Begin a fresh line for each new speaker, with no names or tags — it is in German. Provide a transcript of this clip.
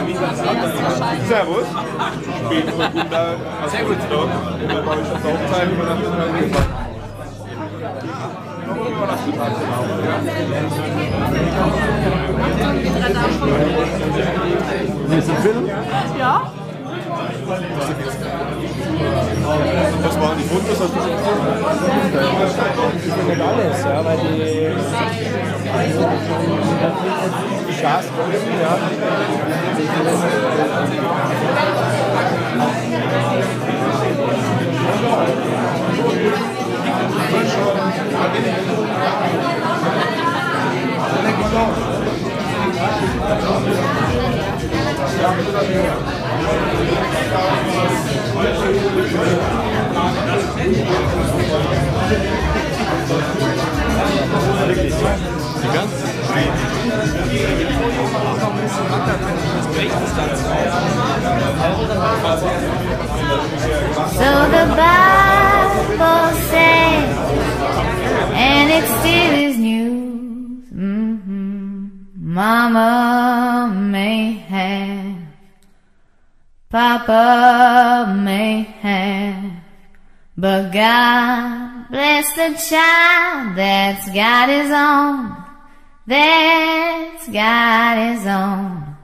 Servus. Peter Gunda. Sehr gut. Da war ich auf der Hochzeit und dann haben wir gesagt.
Ist ein Film?
Ja.
Das waren die Fotos, hast du schon gesehen?
Das ist nicht alles, ja, weil die Schars kosten, ja.
So the Bible says, and it still is news. Mama may have, Papa may have, but God bless the child that's got his own, that's got his own.